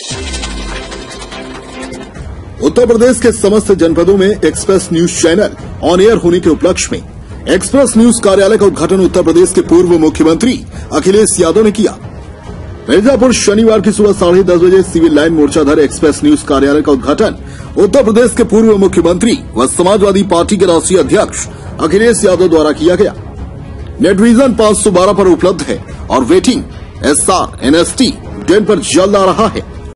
उत्तर प्रदेश के समस्त जनपदों में express news channel on air होने के उपलक्ष्य में एक्सप्रेस न्यूज कार्यालय का उद्घाटन उत्तर प्रदेश के पूर्व मुख्यमंत्री अखिलेश यादव ने किया। मिर्जापुर शनिवार की सुबह 10:30 बजे सिविल लाइन मोर्चाधर एक्सप्रेस न्यूज कार्यालय का उद्घाटन उत्तर प्रदेश के पूर्व मुख्यमंत्री व समाजवादी पार्टी के राष्ट्रीय अध्यक्ष अखिलेश यादव द्वारा किया गया। नेटविजन 512 पर उपलब्ध है और वेटिंग SR NST 10 पर जल्द आ रहा है।